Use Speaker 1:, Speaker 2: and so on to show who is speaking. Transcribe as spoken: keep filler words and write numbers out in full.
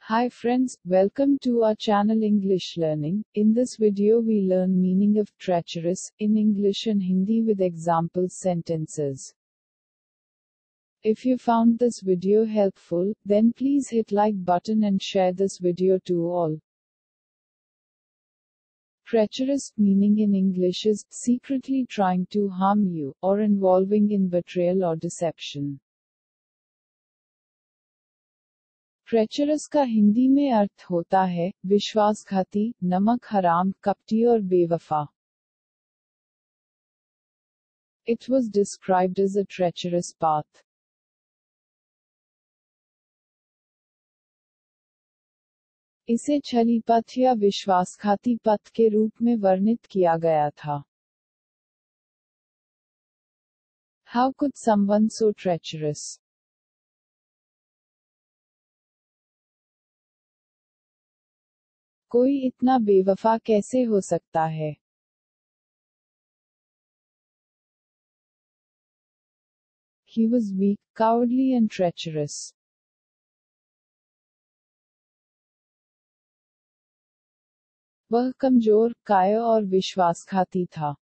Speaker 1: Hi friends, welcome to our channel English Learning. In this video we learn meaning of treacherous in English and Hindi with example sentences. If you found this video helpful, then please hit like button and share this video to all. Treacherous meaning in English is secretly trying to harm you or involving in betrayal or deception. Treacherous का हिंदी में अर्थ होता है विश्वासघाती, नमक हराम, कपटी और बेवफा. It was described as a treacherous path. इसे छली पथ या विश्वासघाती पथ के रूप में वर्णित किया गया था. How could someone so treacherous? कोई इतना बेवफा कैसे हो सकता है? He was weak, cowardly and treacherous. वह कमजोर, कायर और विश्वासघाती था.